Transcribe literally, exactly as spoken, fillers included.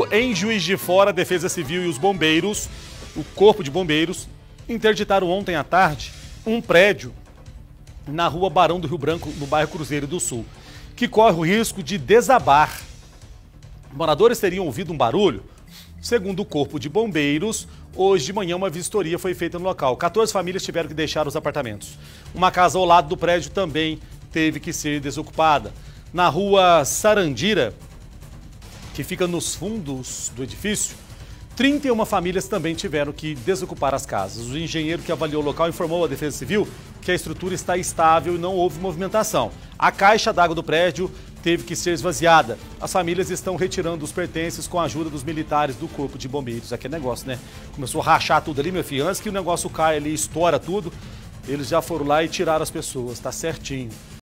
Em Juiz de Fora, a Defesa Civil e os bombeiros, o Corpo de Bombeiros, interditaram ontem à tarde um prédio na rua Barão do Rio Branco, no bairro Cruzeiro do Sul, que corre o risco de desabar. Moradores teriam ouvido um barulho. Segundo o Corpo de Bombeiros, hoje de manhã uma vistoria foi feita no local. quatorze famílias tiveram que deixar os apartamentos. Uma casa ao lado do prédio também teve que ser desocupada. Na rua Sarandira, que fica nos fundos do edifício, trinta e uma famílias também tiveram que desocupar as casas. O engenheiro que avaliou o local informou à Defesa Civil que a estrutura está estável e não houve movimentação. A caixa d'água do prédio teve que ser esvaziada. As famílias estão retirando os pertences com a ajuda dos militares do Corpo de Bombeiros. Aquele negócio, né? Começou a rachar tudo ali, meu filho. Antes que o negócio caia ali, estoura tudo, eles já foram lá e tiraram as pessoas, tá certinho.